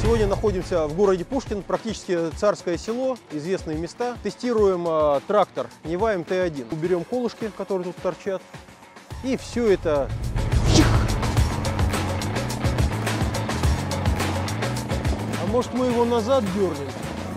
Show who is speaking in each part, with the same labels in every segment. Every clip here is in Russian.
Speaker 1: Сегодня находимся в городе Пушкин, практически царское село, известные места. Тестируем трактор Нива МТ-1. Уберем колышки, которые тут торчат. И все это... А может, мы его назад дернем?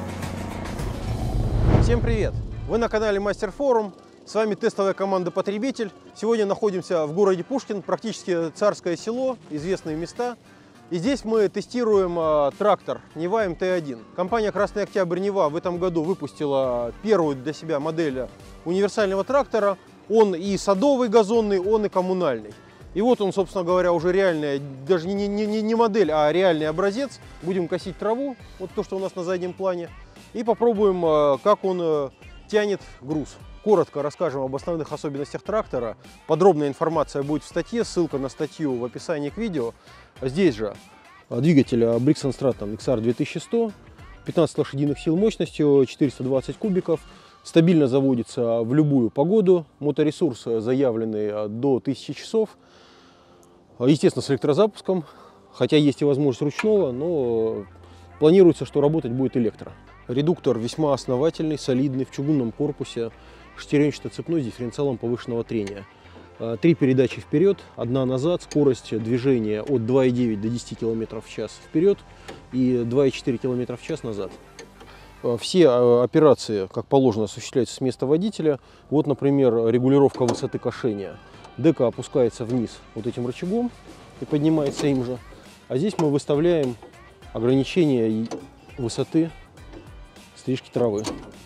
Speaker 1: Всем привет! Вы на канале Мастер Форум. С вами тестовая команда «Потребитель». Сегодня находимся в городе Пушкин, практически царское село, известные места. И здесь мы тестируем трактор Нива МТ-1. Компания «Красный Октябрь Нива» в этом году выпустила первую для себя модель универсального трактора. Он и садовый газонный, он и коммунальный. И вот он, собственно говоря, уже реальная, даже не модель, а реальный образец. Будем косить траву, вот то, что у нас на заднем плане. И попробуем, как он тянет груз. Коротко расскажем об основных особенностях трактора. Подробная информация будет в статье, ссылка на статью в описании к видео. Здесь же двигатель Briggs & Stratton XR 2100, 15 лошадиных сил мощностью, 420 кубиков. Стабильно заводится в любую погоду. Моторесурс заявленный до 1000 часов. Естественно, с электрозапуском, хотя есть и возможность ручного, но планируется, что работать будет электро. Редуктор весьма основательный, солидный, в чугунном корпусе. Шестеренчато-цепной с дифференциалом повышенного трения. 3 передачи вперед, 1 назад, скорость движения от 2,9 до 10 км в час вперед и 2,4 км в час назад. Все операции, как положено, осуществляются с места водителя. Вот, например, регулировка высоты кошения. Дека опускается вниз вот этим рычагом и поднимается им же. А здесь мы выставляем ограничение высоты стрижки травы.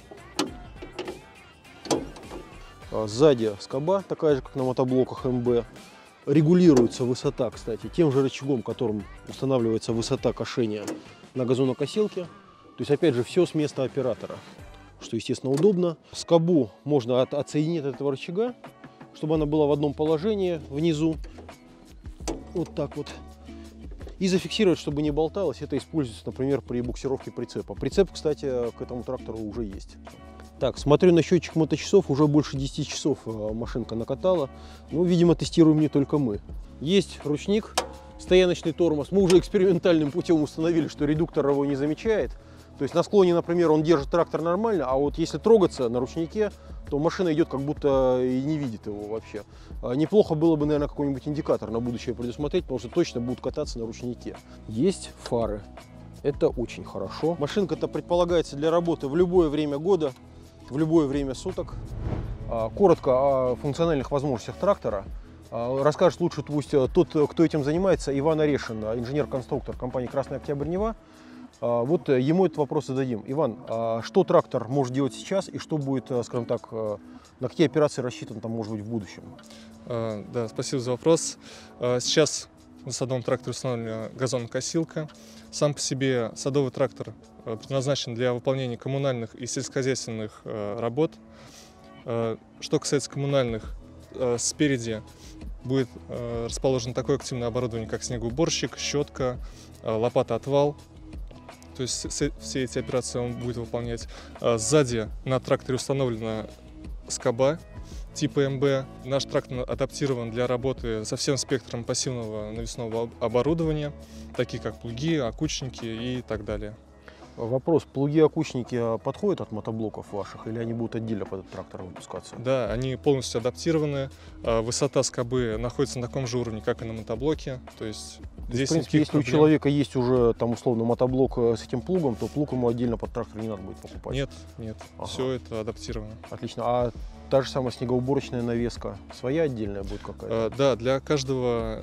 Speaker 1: Сзади скоба, такая же, как на мотоблоках МБ. Регулируется высота, кстати, тем же рычагом, которым устанавливается высота кошения на газонокосилке. То есть, опять же, все с места оператора, что, естественно, удобно. Скобу можно отсоединить от этого рычага, чтобы она была в одном положении внизу. Вот так вот. И зафиксировать, чтобы не болталось. Это используется, например, при буксировке прицепа. Прицеп, кстати, к этому трактору уже есть. Так, смотрю на счетчик моточасов, уже больше 10 часов машинка накатала. Ну, видимо, тестируем не только мы. Есть ручник, стояночный тормоз. Мы уже экспериментальным путем установили, что редуктор его не замечает. То есть на склоне, например, он держит трактор нормально, а вот если трогаться на ручнике, то машина идет как будто и не видит его вообще. Неплохо было бы, наверное, какой-нибудь индикатор на будущее предусмотреть, потому что точно будут кататься на ручнике. Есть фары. Это очень хорошо. Машинка-то предполагается для работы в любое время года, в любое время суток. Коротко о функциональных возможностях трактора расскажет лучше пусть тот, кто этим занимается, Иван Орешин, инженер-конструктор компании «Красный Октябрь Нива». Вот ему этот вопрос зададим. Иван, что трактор может делать сейчас и что будет, скажем так, на какие операции рассчитан там, может быть, в будущем?
Speaker 2: Да, спасибо за вопрос. Сейчас на садовом тракторе установлена газонокосилка. Сам по себе садовый трактор предназначен для выполнения коммунальных и сельскохозяйственных работ. Что касается коммунальных, спереди будет расположено такое активное оборудование, как снегоуборщик, щетка, лопата-отвал. То есть все эти операции он будет выполнять. Сзади на тракторе установлена скоба типа МБ. Наш трактор адаптирован для работы со всем спектром пассивного навесного оборудования, такие как плуги, окучники и так далее.
Speaker 1: Вопрос, плуги-окучники подходят от мотоблоков ваших или они будут отдельно под этот трактор выпускаться?
Speaker 2: Да, они полностью адаптированы. Высота скобы находится на таком же уровне, как и на мотоблоке. То есть здесь,
Speaker 1: в принципе, если у человека есть уже там условно мотоблок с этим плугом, то плуг ему отдельно под трактор не надо будет покупать?
Speaker 2: Нет, нет, ага. Все это адаптировано.
Speaker 1: Отлично. А та же самая снегоуборочная навеска, своя отдельная будет какая-то?
Speaker 2: Да, для каждого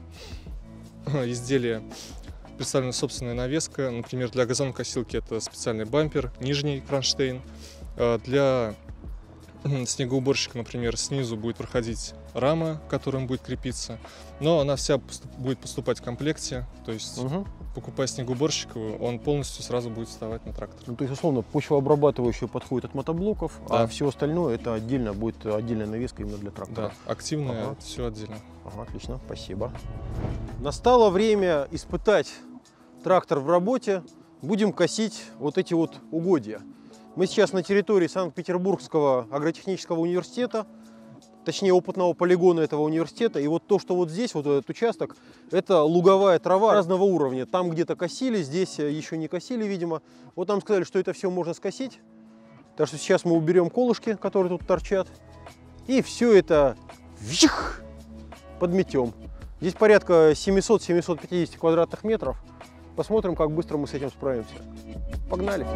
Speaker 2: изделия представлена собственная навеска. Например, для газонокосилки это специальный бампер, нижний кронштейн. Для снегоуборщика, например, снизу будет проходить рама, к которой он будет крепиться. Но она вся будет поступать в комплекте. То есть, покупая снегоуборщика, он полностью сразу будет вставать на трактор.
Speaker 1: Ну, то есть, условно, почвообрабатывающая подходит от мотоблоков, да. А все остальное это отдельно будет отдельная навеска именно для трактора.
Speaker 2: Да, активная, все отдельно.
Speaker 1: Ага, отлично, спасибо. Настало время испытать трактор в работе. Будем косить вот эти вот угодья. Мы сейчас на территории Санкт-Петербургского агротехнического университета. точнее опытного полигона этого университета. И вот то, что вот здесь, вот этот участок, это луговая трава разного уровня. Там где-то косили, здесь еще не косили, видимо. Вот нам сказали, что это все можно скосить. Так что сейчас мы уберем колышки, которые тут торчат. И все это подметем. Здесь порядка 700-750 квадратных метров. Посмотрим, как быстро мы с этим справимся. Погнали!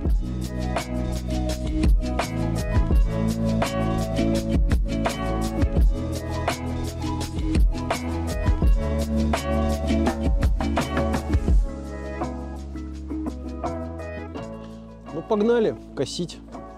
Speaker 1: Ну, погнали косить.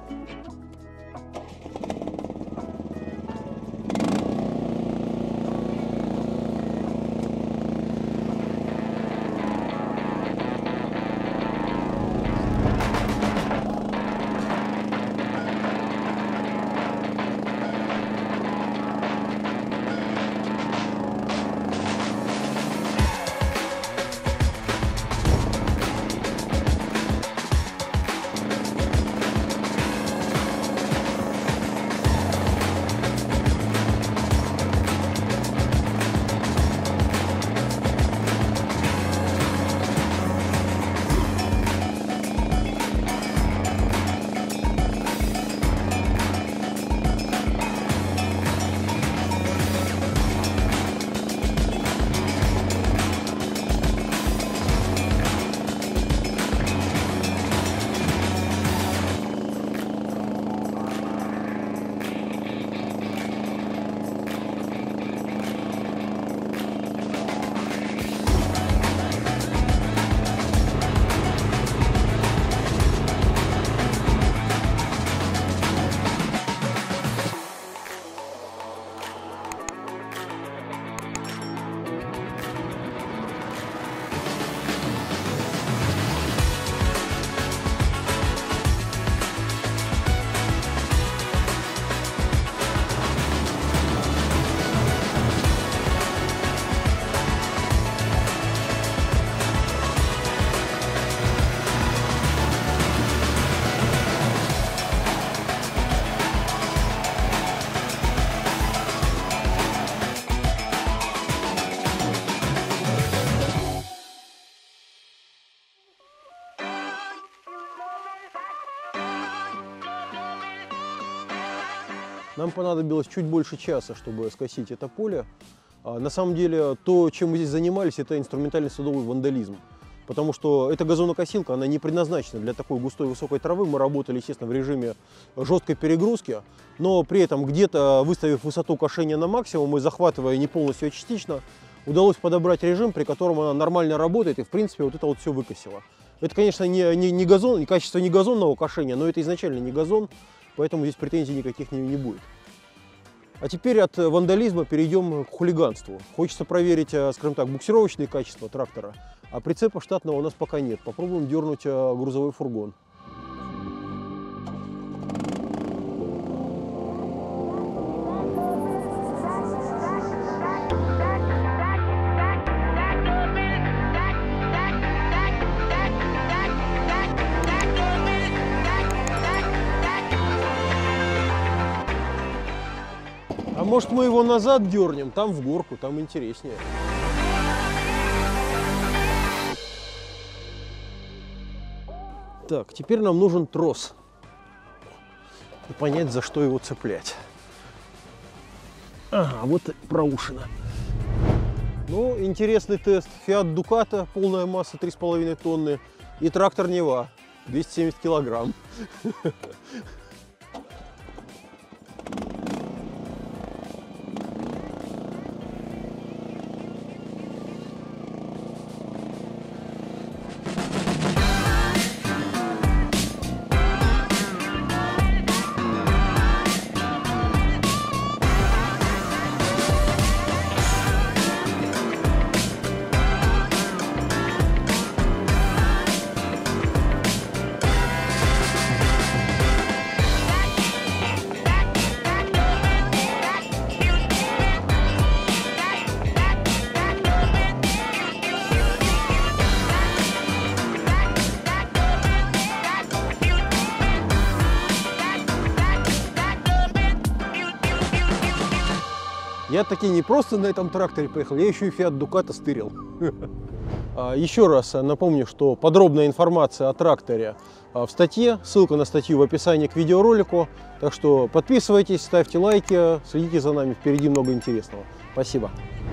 Speaker 1: Нам понадобилось чуть больше часа, чтобы скосить это поле. На самом деле, то, чем мы здесь занимались, это инструментальный садовый вандализм. Потому что эта газонокосилка, она не предназначена для такой густой высокой травы. Мы работали, естественно, в режиме жесткой перегрузки, но при этом где-то, выставив высоту кошения на максимум и захватывая не полностью, а частично, удалось подобрать режим, при котором она нормально работает и, в принципе, вот это вот все выкосило. Это, конечно, не газон, качество не газонного кошения, но это изначально не газон, поэтому здесь претензий никаких не будет. А теперь от вандализма перейдем к хулиганству. Хочется проверить, скажем так, буксировочные качества трактора, а прицепа штатного у нас пока нет. Попробуем дернуть грузовой фургон. А может, мы его назад дернем, там в горку, там интереснее. Так, теперь нам нужен трос. И понять, за что его цеплять. Ага, вот проушина. Ну, интересный тест. Fiat Ducato, полная масса 3,5 тонны. И трактор Нева, 270 килограмм. Я таки не просто на этом тракторе поехал, я еще и Fiat Ducato стырил. Еще раз напомню, что подробная информация о тракторе в статье, ссылка на статью в описании к видеоролику. Так что подписывайтесь, ставьте лайки, следите за нами, впереди много интересного. Спасибо.